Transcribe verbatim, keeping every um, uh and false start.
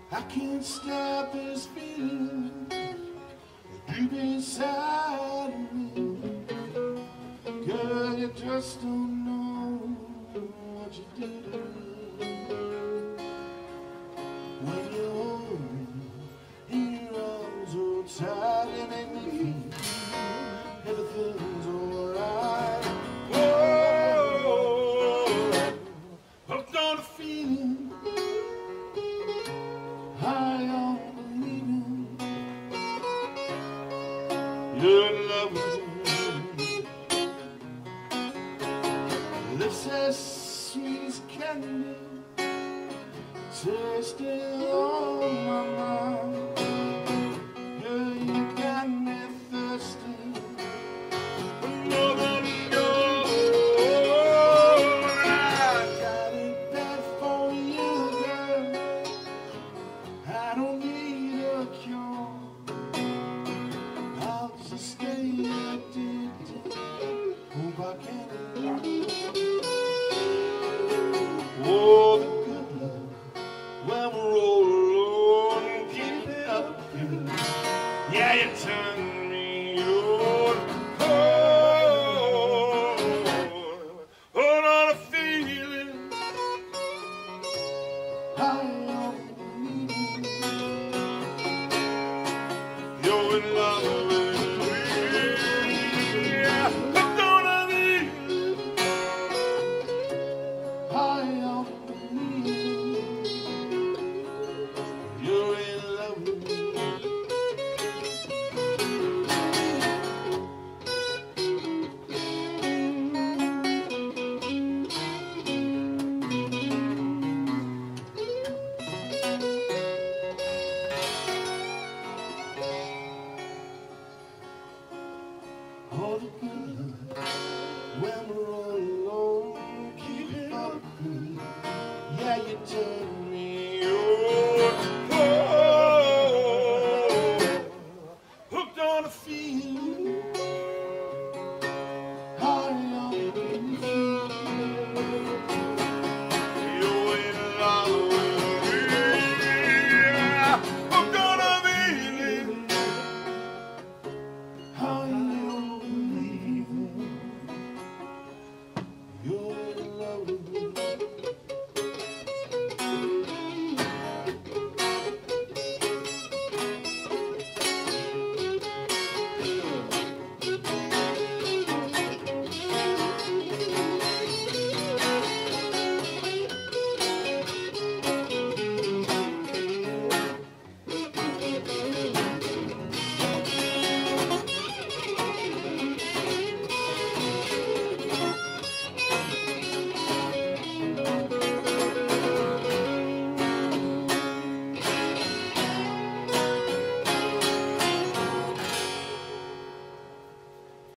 I can't stop this feeling deep inside of me. Girl, you just don't know what you did to me. When you hold me in your arms so tight and make me feel everything's alright. Whoa, hooked on the feeling, high on believing you're in love with me. Lips as sweet as candy, tasting on my mind.